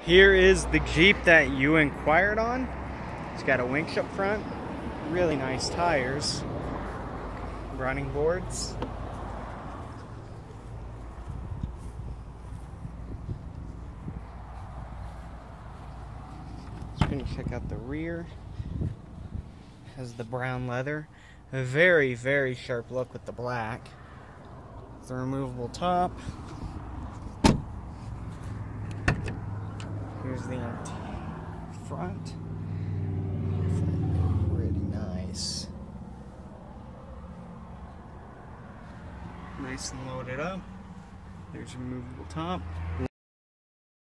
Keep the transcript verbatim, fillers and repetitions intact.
Here is the Jeep that you inquired on. It's got a winch up front, really nice tires, running boards. Just gonna check out the rear. Has the brown leather. A very, very sharp look with the black. The removable top. Here's the empty front. Pretty nice. Nice and loaded up. There's a removable top.